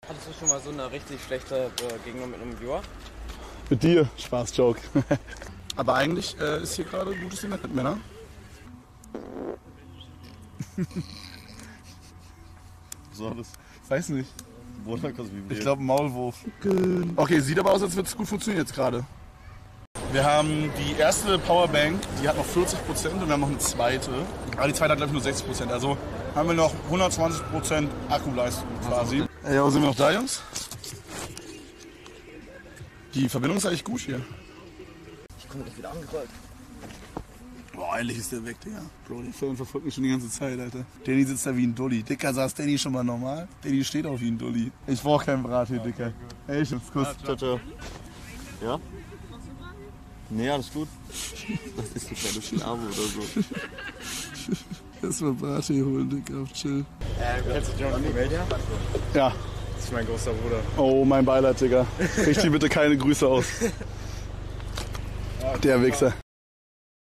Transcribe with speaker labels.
Speaker 1: Hattest du schon mal so eine richtig schlechte Begegnung mit einem Viewer?
Speaker 2: Mit dir? Spaß-Joke. Aber eigentlich ist hier gerade ein gutes Event mit Männern.
Speaker 3: So das.
Speaker 2: Weiß nicht.
Speaker 3: Ich
Speaker 2: Ich glaube Maulwurf. Okay, sieht aber aus, als würde es gut funktionieren jetzt gerade. Wir haben die erste Powerbank, die hat noch 40% und wir haben noch eine zweite. Aber die zweite hat glaube ich nur 60%. Also haben wir noch 120% Akkuleistung quasi. Ja, wo sind wir noch da, Jungs? Die Verbindung ist eigentlich gut hier.
Speaker 1: Ich komme gleich wieder angerollt.
Speaker 2: Boah, endlich ist der weg, Digga. Bro, der Film verfolgt mich schon die ganze Zeit, Alter. Danny sitzt da wie ein Dulli. Dicker, saß Danny schon mal normal? Danny steht auch wie ein Dulli. Ich brauch keinen Brat hier, Dicker. Hey, ich hab's kurz.
Speaker 3: Ciao, ciao. Ja? Nee, alles gut. Das ist ein kleines Schlabo oder so.
Speaker 2: Erstmal Brat hier holen, Dicker, auf chill.
Speaker 4: Kennst du John Media?
Speaker 2: Ja.
Speaker 4: Das ist mein großer Bruder.
Speaker 2: Oh, mein Beileid, Digga. Richte bitte keine Grüße aus. Der Wichser.